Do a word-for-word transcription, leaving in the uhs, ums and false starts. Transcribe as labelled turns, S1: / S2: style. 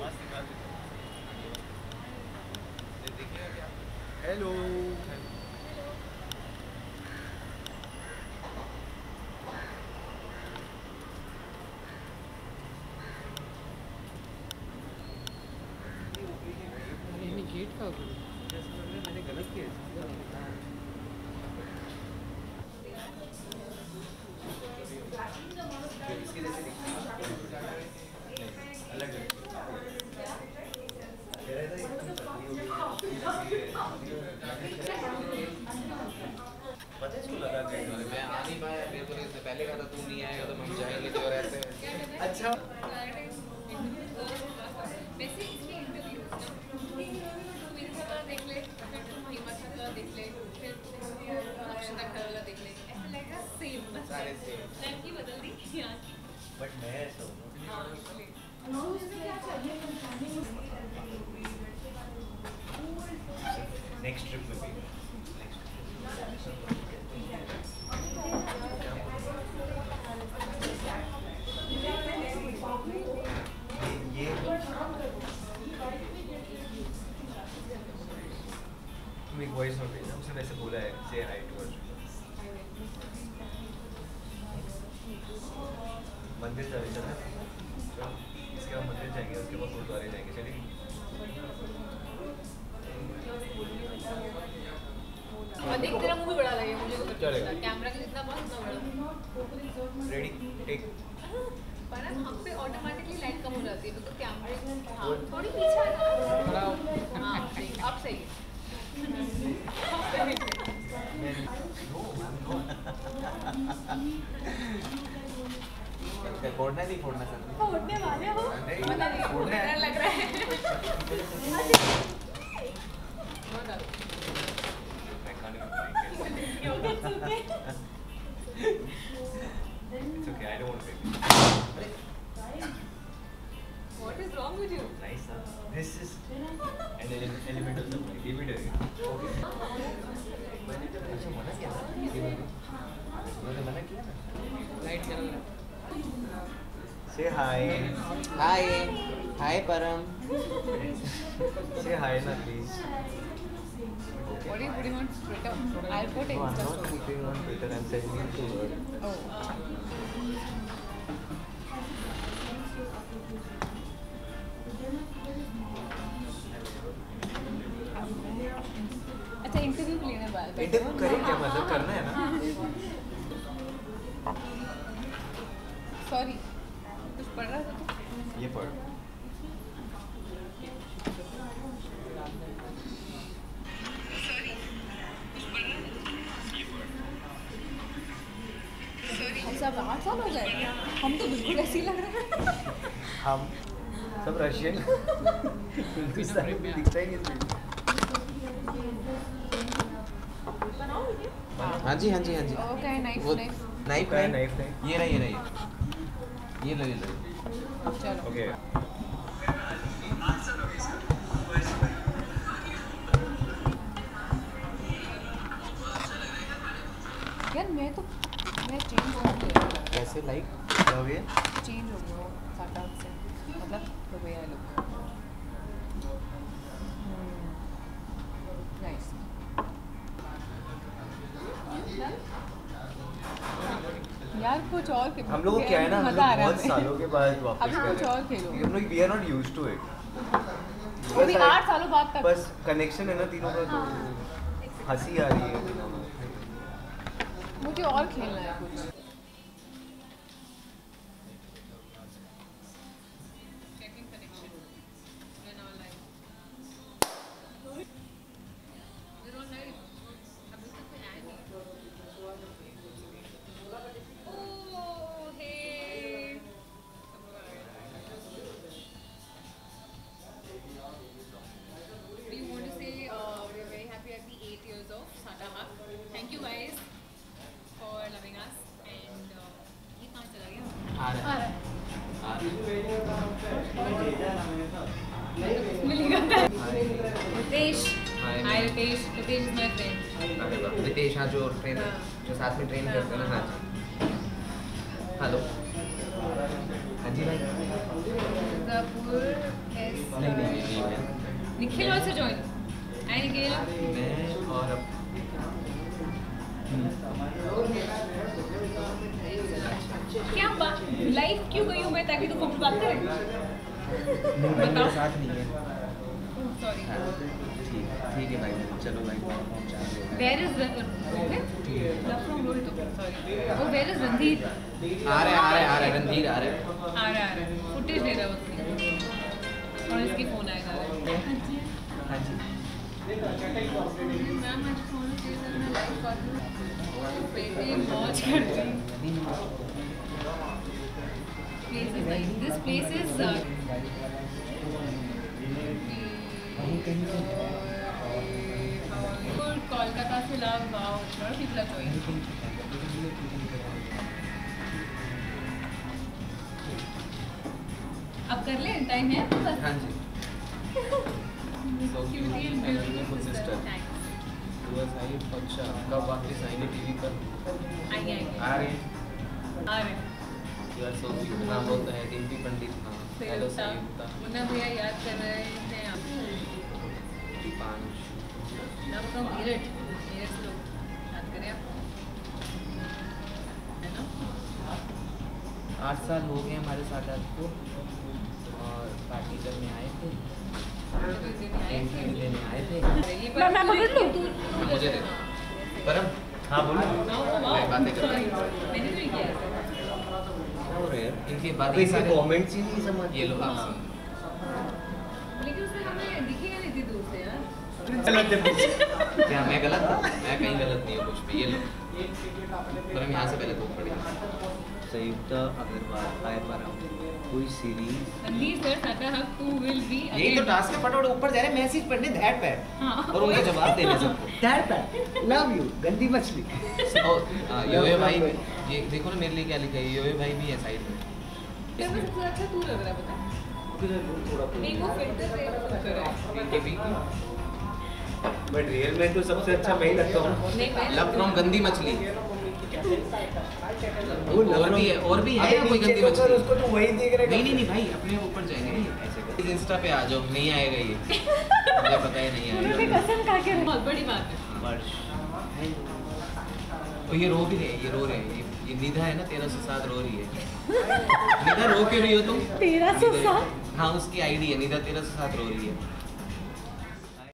S1: Hello gate का मैंने गलत किया अलग पता है इसको लगा के मैं आ नहीं पाया, मेरे को इससे पहले कहा था तू नहीं आएगा तो हम जाएंगे तो रहते हैं। अच्छा वैसे इसमें इंटरव्यू मेरे साथ देख ले, फिर तुम हिम्मत का देख ले, फिर अक्षता का देख ले, ऐसा लगेगा सेम बस सारे सेम लड़की बदल दी यहाँ की, बट मैं ऐसा हूँ नेक्स्ट ट्रिप में भी ये तुम एक वॉइस नोट भेजना, उसने वैसे बोला है से हाई टू अस। मंदिर चले चलना, इसके बाद मंदिर जाएंगे, उसके बाद गुरुद्वारे जाएंगे, चलेगी?
S2: देख तेरा मुंह भी बड़ा लगे मुझे तो
S1: चलेगा
S2: कैमरा के जितना बड़ा उतना बड़ा।
S1: रेडी टेक
S2: पर हम पे ऑटोमेटिकली लाइट कम हो जाती है तो कैमरे हाँ थोड़ी पीछे है ना हाँ सही अब सही
S1: फोड़ना नहीं फोड़ना सर
S2: फोड़ने वाले हो पता नहीं फोड़ने लग रहा है।
S1: It's okay, I don't want to take it.
S2: What is wrong with you?
S1: Nice, huh? This is an ele- element of the movie. Give it away. Okay. अच्छा मना किया ना? मैंने मना किया ना? Light चल रहा है. Say hi.
S3: Hi. Hi, Param.
S1: Say hi na please.
S2: What are you putting on Twitter? I'll put
S1: No, I'm
S2: Insta
S1: not
S2: story.
S1: putting on Twitter. I'm sending it to her.
S2: Oh. अच्छा interview लेने बाद
S1: interview करें क्या, मतलब करना है ना?
S2: Sorry कुछ पढ़ रहा था तू?
S1: ये पढ़
S2: सब आठ साल हो गए हम तो बिल्कुल ऐसे ही लग रहे हैं।
S1: हम सब रशियन हिंदुस्तानी में दिखता ही नहीं।
S3: हाँ जी हाँ जी हाँ जी
S2: ओके नाइफ
S3: वो
S2: नाइफ
S3: नाइफ
S1: क्या है
S3: नाइफ
S1: नाइफ नाइफ?
S3: ये रहा ये रहा ये लो ये लो
S2: चलो
S1: ओके
S2: यार मैं तो मैं चेंज हो गया
S3: कैसे लाइक
S1: हो गया
S2: चेंज हो गया साटा से मतलब तो भैया लोग नाइस यार कुछ और खेलो
S1: हम लोग को क्या है ना, हम
S2: मजा आ
S1: लोग
S2: रहा
S1: बहुत
S2: है
S1: सालों के बाद वापस
S2: अभी कुछ और खेलो
S1: हम लोग we are not used to it.
S2: अभी आठ सालों बाद तक
S1: बस कनेक्शन है ना तीनों का, तो हंसी आ रही है तीनों में।
S2: मुझे और खेलना है कुछ Thank you guys for loving us and uh, ये कहाँ चला गया?
S3: आ रहा है आ
S2: मिलेगा Ritesh hi Ritesh Ritesh is my friend
S3: अरे वाह रितेश हाँ जो ट्रेन जो साथ में ट्रेन करते हैं ना हाँ जी हेलो हाँ जी भाई
S2: मिर्जापुर एस
S3: नहीं नहीं नहीं मैं
S2: Nikhil also join. Hi Nikhil.
S3: मैं और अब
S2: क्या बात लाइव क्यों गई हूँ मैं ताकि तू फोन पे बात करे?
S3: नहीं भाई मेरे साथ नहीं है।
S2: सॉरी.
S3: हाँ, ठीक ठीक है भाई चलो भाई पहुंचा दो।
S2: Where is okay? Love from roll to. Sorry. Oh, where is Randhir?
S3: आ रहे आ रहे आ रहे रणधीर आ रहे
S2: आ रहा है फुटेज ले रहा है उसकी और इसकी फोन आएगा.
S3: हाँ जी
S2: मैम आज फोन से मैं लाइव कर दूँ बेटे मौज करती place is nice this place is Kolkata से लव वाओ और पीपल आर जॉइनिंग. अब कर ले टाइम है तो बस.
S3: हाँ जी
S2: So cutie and beautiful sister. Thanks.
S3: सुबह साई अच्छा कब वापस आएंगे टीवी पर?
S2: आएंगे आएंगे.
S3: आ रहे हैं
S2: आ रहे.
S3: You are so cute. नाम बोलता है डिम्पी पंडित. हाँ हेलो
S2: संयुक्ता
S3: संयुक्ता.
S2: मुन्ना भैया याद कर रहे हैं आपको.
S3: दीपांश
S2: नाम फ्रॉम मीरठ मीरठ से लोग याद करें आप है ना.
S3: आठ साल हो गए हमारे साथ आपको और पार्टी करने आए थे इंटरव्यू देने आए थे.
S2: ये पर मैं पकड़ लूं
S3: मुझे दे परम. हाँ बोलो बातें कर रहे हैं.
S2: मैंने तो नहीं किया ऐसा.
S3: और यार इनकी बातें
S4: इनके कमेंट्स ही नहीं समझ.
S3: ये लो आप
S2: लेकिन उससे हमें दिखेगा नहीं थी दूर से यार.
S3: क्या मैं गलत था? मैं कहीं गलत नहीं हूँ कुछ भी. ये लो परम यहाँ से पहले तो पड़ी.
S4: संयुक्ता अग्रवाल आए पर कोई सीरीज
S2: रणधीर सर साका हक टू विल बी
S3: यही तो टास्क है. फटाफट ऊपर जा रहे मैसेज पढ़ने दैट पैड
S2: हाँ.
S3: और उनके जवाब देने सबको.
S4: दैट पैड लव यू गंदी मछली.
S3: योए भाई ये देखो ना मेरे लिए क्या लिखा है. योए भाई भी है साइड में.
S2: तेरे में सबसे अच्छा तू लग रहा है पता. नहीं वो फिल्टर से फिल्टर है.
S3: इनके भी
S4: बट रियल में तो सबसे अच्छा मैं ही लगता हूँ.
S2: नहीं मैं
S3: लव फ्रॉम गंदी मछली.
S4: वो
S3: और भी है और भी है
S4: अबे
S3: कोई
S4: नीचे
S3: गंदी
S4: तो कर,
S3: मछली.
S4: उसको तो वही देख रहा है.
S3: नहीं नहीं नहीं भाई अपने ऊपर जाएंगे नहीं ऐसे कर. इंस्टा पे आ जाओ. नहीं आएगा ये मुझे पता है नहीं
S2: उन्होंने
S3: आएगा.
S2: कसम खा के बहुत बड़ी बात है.
S3: वर्ष और ये रो भी रहे हैं. ये रो रहे हैं. ये, ये निधा है ना तेरह सौ सात रो रही है. निधा रो क्यों रही हो तुम?
S2: तेरह सौ सात
S3: हाँ उसकी आईडी है निधा तेरह सौ सात रो रही है.